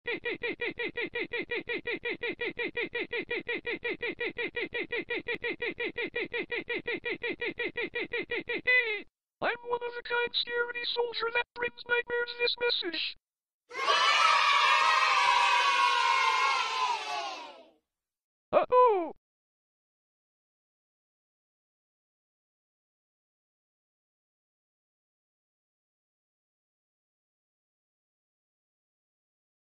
I'm one of the kind scary soldier that brings nightmares this message.